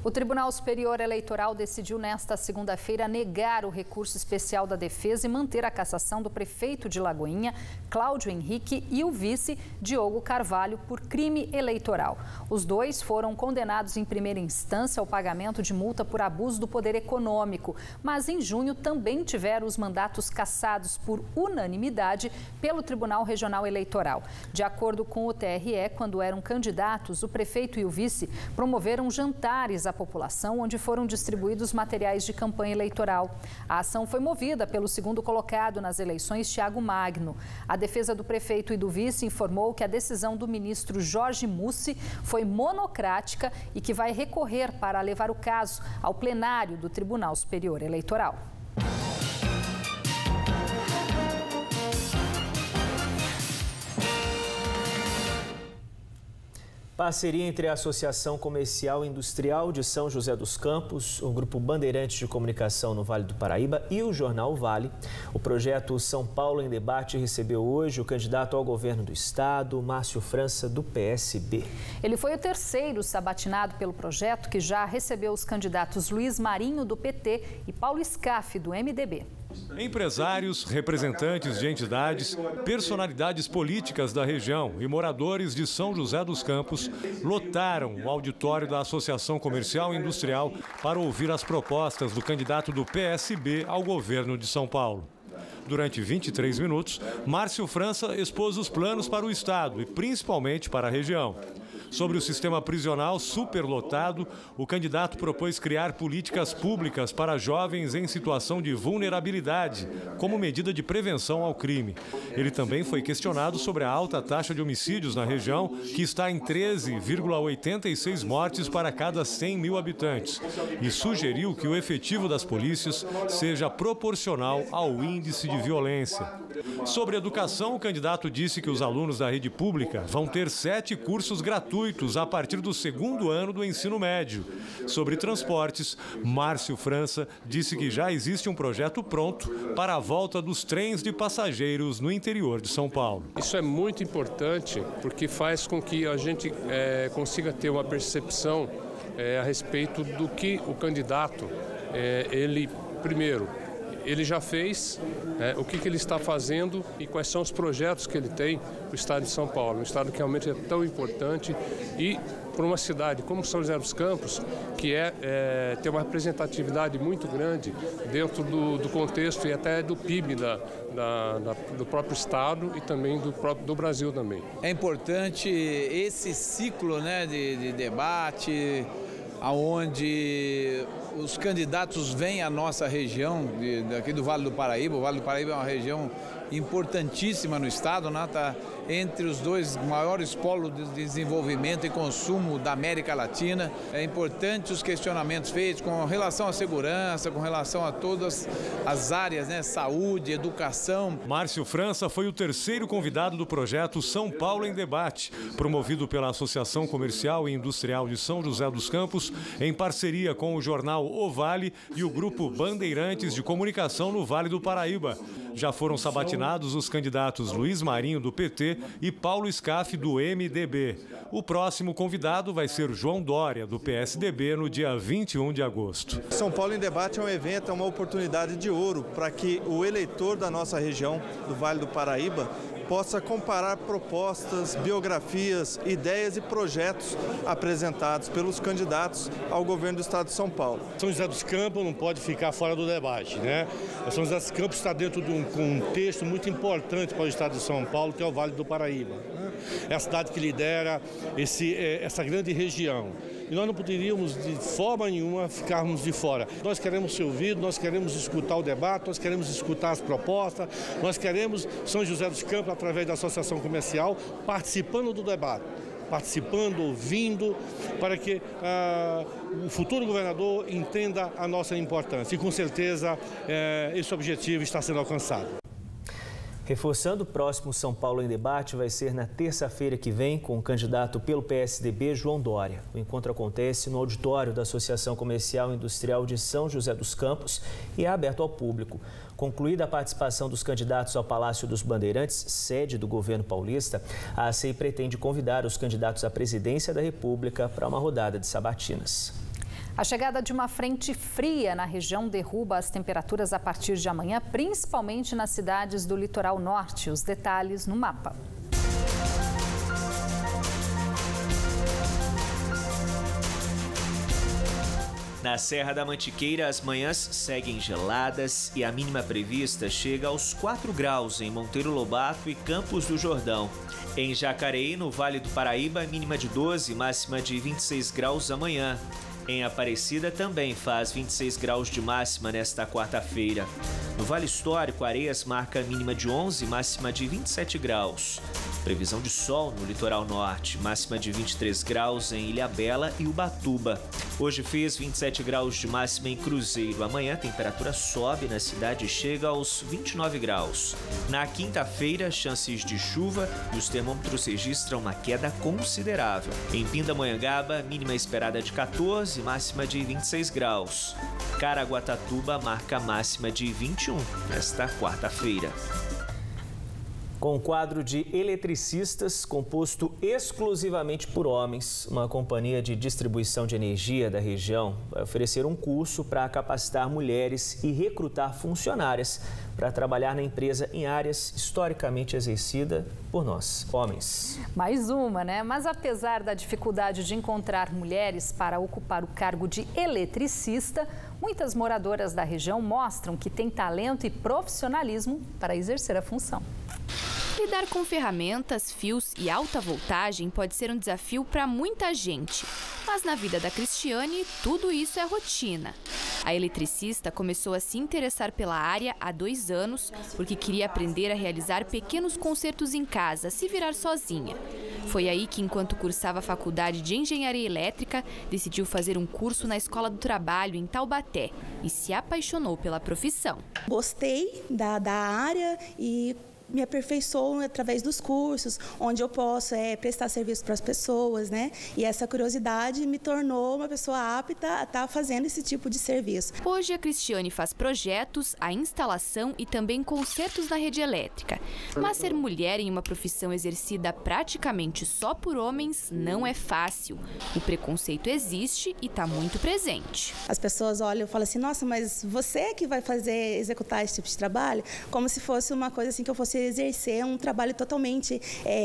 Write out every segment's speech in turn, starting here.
O Tribunal Superior Eleitoral decidiu nesta segunda-feira negar o recurso especial da defesa e manter a cassação do prefeito de Lagoinha, Cláudio Henrique, e o vice, Diogo Carvalho, por crime eleitoral. Os dois foram condenados em primeira instância ao pagamento de multa por abuso do poder econômico, mas em junho também tiveram os mandatos cassados por unanimidade pelo Tribunal Regional Eleitoral. De acordo com o TRE, quando eram candidatos, o prefeito e o vice promoveram jantares à população, onde foram distribuídos materiais de campanha eleitoral. A ação foi movida pelo segundo colocado nas eleições, Thiago Magno. A defesa do prefeito e do vice informou que a decisão do ministro Jorge Mussi foi monocrática e que vai recorrer para levar o caso ao plenário do Tribunal Superior Eleitoral. Parceria entre a Associação Comercial e Industrial de São José dos Campos, o Grupo Bandeirantes de Comunicação no Vale do Paraíba e o Jornal Vale. O projeto São Paulo em Debate recebeu hoje o candidato ao governo do estado, Márcio França, do PSB. Ele foi o terceiro sabatinado pelo projeto, que já recebeu os candidatos Luiz Marinho, do PT, e Paulo Scaff, do MDB. Empresários, representantes de entidades, personalidades políticas da região e moradores de São José dos Campos lotaram o auditório da Associação Comercial e Industrial para ouvir as propostas do candidato do PSB ao governo de São Paulo. Durante 23 minutos, Márcio França expôs os planos para o estado e principalmente para a região. Sobre o sistema prisional superlotado, o candidato propôs criar políticas públicas para jovens em situação de vulnerabilidade, como medida de prevenção ao crime. Ele também foi questionado sobre a alta taxa de homicídios na região, que está em 13,86 mortes para cada 100 mil habitantes, e sugeriu que o efetivo das polícias seja proporcional ao índice de violência. Sobre educação, o candidato disse que os alunos da rede pública vão ter 7 cursos gratuitos a partir do segundo ano do ensino médio. Sobre transportes, Márcio França disse que já existe um projeto pronto para a volta dos trens de passageiros no interior de São Paulo. Isso é muito importante porque faz com que a gente consiga ter uma percepção a respeito do que o candidato, ele já fez, o que ele está fazendo e quais são os projetos que ele tem para o estado de São Paulo. Um estado que realmente é tão importante e para uma cidade como São José dos Campos, que tem uma representatividade muito grande dentro do contexto e até do PIB do próprio estado e também do Brasil também. É importante esse ciclo, de debate, onde os candidatos vêm à nossa região, daqui do Vale do Paraíba. O Vale do Paraíba é uma região importantíssima no estado, está entre os 2 maiores polos de desenvolvimento e consumo da América Latina. É importante os questionamentos feitos com relação à segurança, com relação a todas as áreas, saúde, educação. Márcio França foi o terceiro convidado do projeto São Paulo em Debate, promovido pela Associação Comercial e Industrial de São José dos Campos, em parceria com o jornal O Vale e o Grupo Bandeirantes de Comunicação no Vale do Paraíba. Já foram sabatinados os candidatos Luiz Marinho, do PT, e Paulo Scaff, do MDB. O próximo convidado vai ser João Dória, do PSDB, no dia 21 de agosto. São Paulo em Debate é um evento, é uma oportunidade de ouro para que o eleitor da nossa região, do Vale do Paraíba, possa comparar propostas, biografias, ideias e projetos apresentados pelos candidatos ao governo do estado de São Paulo. São José dos Campos não pode ficar fora do debate, São José dos Campos está dentro de um contexto muito importante para o estado de São Paulo, que é o Vale do Paraíba. É a cidade que lidera essa grande região. E nós não poderíamos, de forma nenhuma, ficarmos de fora. Nós queremos ser ouvidos, nós queremos escutar o debate, nós queremos escutar as propostas, nós queremos São José dos Campos, através da Associação Comercial, participando do debate, ouvindo, para que o futuro governador entenda a nossa importância. E, com certeza, esse objetivo está sendo alcançado. Reforçando, o próximo São Paulo em Debate vai ser na terça-feira que vem com o candidato pelo PSDB, João Dória. O encontro acontece no auditório da Associação Comercial e Industrial de São José dos Campos e é aberto ao público. Concluída a participação dos candidatos ao Palácio dos Bandeirantes, sede do governo paulista, a ACI pretende convidar os candidatos à presidência da República para uma rodada de sabatinas. A chegada de uma frente fria na região derruba as temperaturas a partir de amanhã, principalmente nas cidades do litoral norte. Os detalhes no mapa. Na Serra da Mantiqueira, as manhãs seguem geladas e a mínima prevista chega aos 4 graus em Monteiro Lobato e Campos do Jordão. Em Jacareí, no Vale do Paraíba, mínima de 12, máxima de 26 graus amanhã. Em Aparecida também faz 26 graus de máxima nesta quarta-feira. No Vale Histórico, Areias marca mínima de 11, máxima de 27 graus. Previsão de sol no litoral norte, máxima de 23 graus em Ilhabela e Ubatuba. Hoje fez 27 graus de máxima em Cruzeiro. Amanhã a temperatura sobe na cidade e chega aos 29 graus. Na quinta-feira, chances de chuva e os termômetros registram uma queda considerável. Em Pindamonhangaba, mínima esperada de 14, máxima de 26 graus. Caraguatatuba marca máxima de 21 nesta quarta-feira. Com um quadro de eletricistas composto exclusivamente por homens, uma companhia de distribuição de energia da região vai oferecer um curso para capacitar mulheres e recrutar funcionárias para trabalhar na empresa em áreas historicamente exercidas por nós, homens. Mais uma, né? Mas apesar da dificuldade de encontrar mulheres para ocupar o cargo de eletricista, muitas moradoras da região mostram que têm talento e profissionalismo para exercer a função. Lidar com ferramentas, fios e alta voltagem pode ser um desafio para muita gente. Mas na vida da Cristiane, tudo isso é rotina. A eletricista começou a se interessar pela área há 2 anos, porque queria aprender a realizar pequenos concertos em casa, se virar sozinha. Foi aí que, enquanto cursava a faculdade de Engenharia Elétrica, decidiu fazer um curso na Escola do Trabalho, em Taubaté, e se apaixonou pela profissão. Gostei da área e me aperfeiçoo através dos cursos, onde eu posso prestar serviço para as pessoas, né? E essa curiosidade me tornou uma pessoa apta a estar fazendo esse tipo de serviço. Hoje a Cristiane faz projetos, a instalação e também consertos na rede elétrica. Mas ser mulher em uma profissão exercida praticamente só por homens não é fácil. O preconceito existe e está muito presente. As pessoas olham e falam assim, nossa, mas você é que vai executar esse tipo de trabalho? Como se fosse uma coisa assim que eu fosse exercer um trabalho totalmente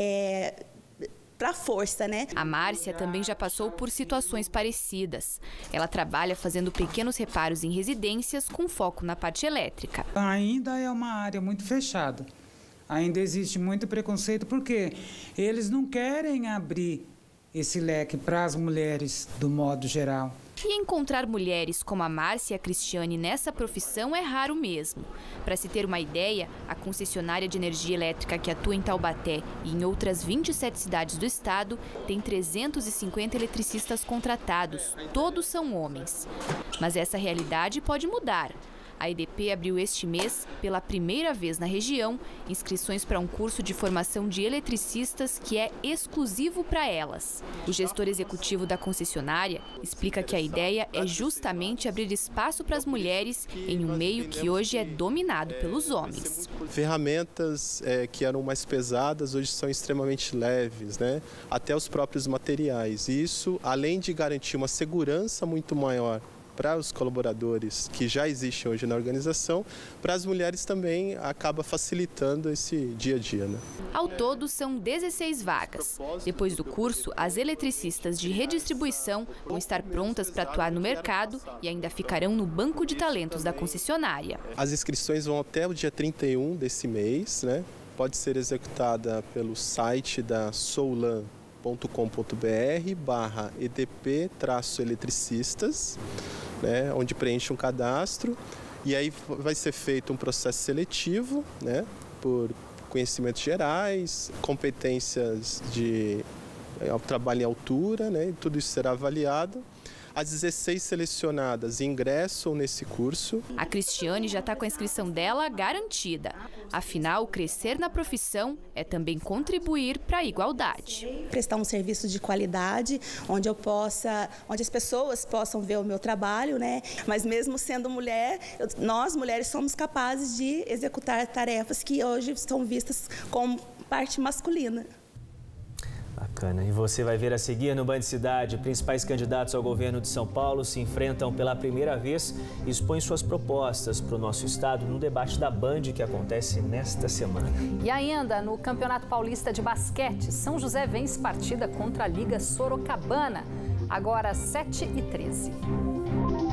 para força, né? A Márcia também já passou por situações parecidas. Ela trabalha fazendo pequenos reparos em residências com foco na parte elétrica. Ainda é uma área muito fechada. Ainda existe muito preconceito porque eles não querem abrir esse leque para as mulheres do modo geral. E encontrar mulheres como a Márcia e a Cristiane nessa profissão é raro mesmo. Para se ter uma ideia, a concessionária de energia elétrica que atua em Taubaté e em outras 27 cidades do estado tem 350 eletricistas contratados. Todos são homens. Mas essa realidade pode mudar. A EDP abriu este mês, pela primeira vez na região, inscrições para um curso de formação de eletricistas que é exclusivo para elas. O gestor executivo da concessionária explica que a ideia é justamente abrir espaço para as mulheres em um meio que hoje é dominado pelos homens. Ferramentas que eram mais pesadas hoje são extremamente leves, né? Até os próprios materiais. E isso, além de garantir uma segurança muito maior para os colaboradores que já existem hoje na organização, para as mulheres também acaba facilitando esse dia a dia, né? Ao todo, são 16 vagas. Depois do curso, as eletricistas de redistribuição vão estar prontas para atuar no mercado e ainda ficarão no banco de talentos da concessionária. As inscrições vão até o dia 31 desse mês, né? Pode ser executada pelo site da soulan.com.br/edp-eletricistas, né, onde preenche um cadastro e aí vai ser feito um processo seletivo, né, por conhecimentos gerais, competências de trabalho em altura, né, e tudo isso será avaliado. As 16 selecionadas ingressam nesse curso. A Cristiane já está com a inscrição dela garantida. Afinal, crescer na profissão é também contribuir para a igualdade. Prestar um serviço de qualidade, onde as pessoas possam ver o meu trabalho, né? Mas mesmo sendo mulher, nós mulheres somos capazes de executar tarefas que hoje são vistas como parte masculina. Bacana. E você vai ver a seguir no Band Cidade. Principais candidatos ao governo de São Paulo se enfrentam pela primeira vez e expõem suas propostas para o nosso estado no debate da Band que acontece nesta semana. E ainda no Campeonato Paulista de Basquete, São José vence partida contra a Liga Sorocabana. Agora 7h13.